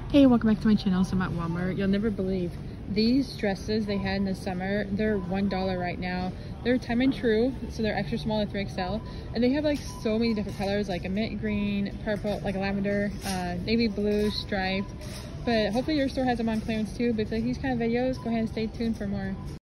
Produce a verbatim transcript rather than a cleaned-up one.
Hey, welcome back to my channel. So I'm at Walmart. You'll never believe these dresses they had in the summer, they're one dollar right now. They're time and true, so they're extra small at three X L, and they have like so many different colors, like a mint green, purple, like a lavender, uh, navy blue, striped. But hopefully your store has them on clearance too. But if you like these kind of videos, go ahead and stay tuned for more.